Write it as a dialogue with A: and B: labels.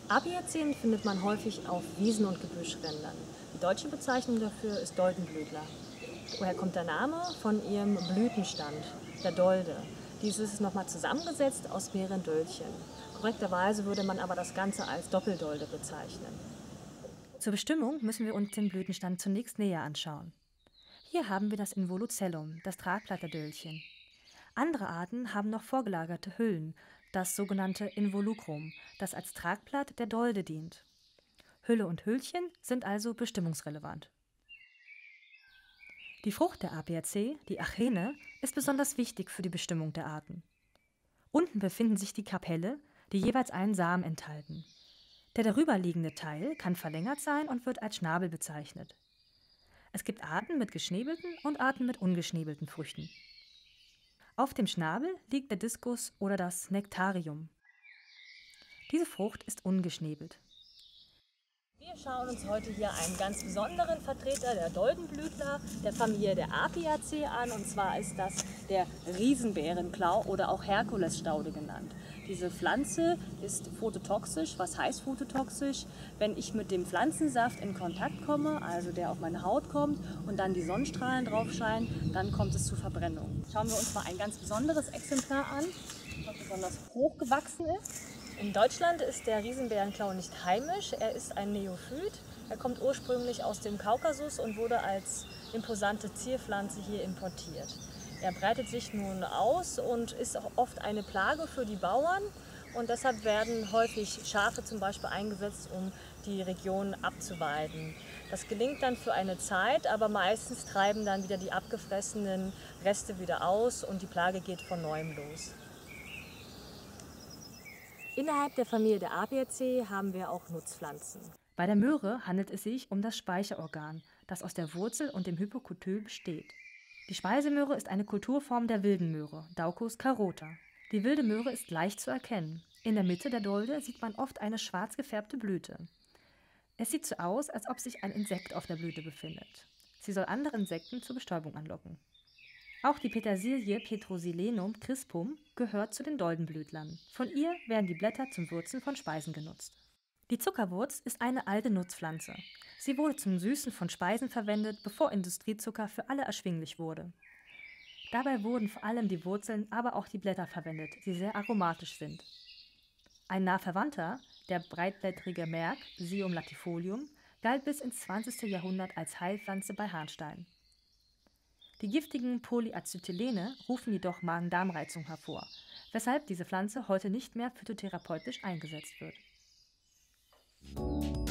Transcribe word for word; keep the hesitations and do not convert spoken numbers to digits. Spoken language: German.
A: Apiazeen findet man häufig auf Wiesen und Gebüschrändern. Die deutsche Bezeichnung dafür ist Doldenblütler. Woher kommt der Name? Von ihrem Blütenstand, der Dolde. Dieses ist nochmal zusammengesetzt aus mehreren Döldchen. Korrekterweise würde man aber das Ganze als Doppeldolde bezeichnen.
B: Zur Bestimmung müssen wir uns den Blütenstand zunächst näher anschauen. Hier haben wir das Involucellum, das Tragblatt der Döldchen. Andere Arten haben noch vorgelagerte Hüllen, das sogenannte Involucrum, das als Tragblatt der Dolde dient. Hülle und Hüllchen sind also bestimmungsrelevant. Die Frucht der Apiaceae, die Achene, ist besonders wichtig für die Bestimmung der Arten. Unten befinden sich die Kapelle, die jeweils einen Samen enthalten. Der darüberliegende Teil kann verlängert sein und wird als Schnabel bezeichnet. Es gibt Arten mit geschnäbelten und Arten mit ungeschnäbelten Früchten. Auf dem Schnabel liegt der Diskus oder das Nektarium. Diese Frucht ist ungeschnäbelt.
A: Wir schauen uns heute hier einen ganz besonderen Vertreter der Doldenblütler, der Familie der Apiaceae an. Und zwar ist das der Riesenbärenklau oder auch Herkulesstaude genannt. Diese Pflanze ist phototoxisch. Was heißt phototoxisch? Wenn ich mit dem Pflanzensaft in Kontakt komme, also der auf meine Haut kommt und dann die Sonnenstrahlen drauf scheinen, dann kommt es zu Verbrennung. Schauen wir uns mal ein ganz besonderes Exemplar an, das besonders hoch gewachsen ist. In Deutschland ist der Riesenbärenklau nicht heimisch, er ist ein Neophyt. Er kommt ursprünglich aus dem Kaukasus und wurde als imposante Zierpflanze hier importiert. Er breitet sich nun aus und ist auch oft eine Plage für die Bauern. Und deshalb werden häufig Schafe zum Beispiel eingesetzt, um die Region abzuweiden. Das gelingt dann für eine Zeit, aber meistens treiben dann wieder die abgefressenen Reste wieder aus und die Plage geht von neuem los. Innerhalb der Familie der Apiaceae haben wir auch Nutzpflanzen.
B: Bei der Möhre handelt es sich um das Speicherorgan, das aus der Wurzel und dem Hypokotyl besteht. Die Speisemöhre ist eine Kulturform der wilden Möhre, Daucus carota. Die wilde Möhre ist leicht zu erkennen. In der Mitte der Dolde sieht man oft eine schwarz gefärbte Blüte. Es sieht so aus, als ob sich ein Insekt auf der Blüte befindet. Sie soll andere Insekten zur Bestäubung anlocken. Auch die Petersilie Petroselinum crispum gehört zu den Doldenblütlern. Von ihr werden die Blätter zum Würzen von Speisen genutzt. Die Zuckerwurz ist eine alte Nutzpflanze. Sie wurde zum Süßen von Speisen verwendet, bevor Industriezucker für alle erschwinglich wurde. Dabei wurden vor allem die Wurzeln, aber auch die Blätter verwendet, die sehr aromatisch sind. Ein nah Verwandter, der breitblättrige Merk Sium latifolium, galt bis ins zwanzigste Jahrhundert als Heilpflanze bei Harnstein. Die giftigen Polyacetylene rufen jedoch Magen-Darm-Reizung hervor, weshalb diese Pflanze heute nicht mehr phytotherapeutisch eingesetzt wird.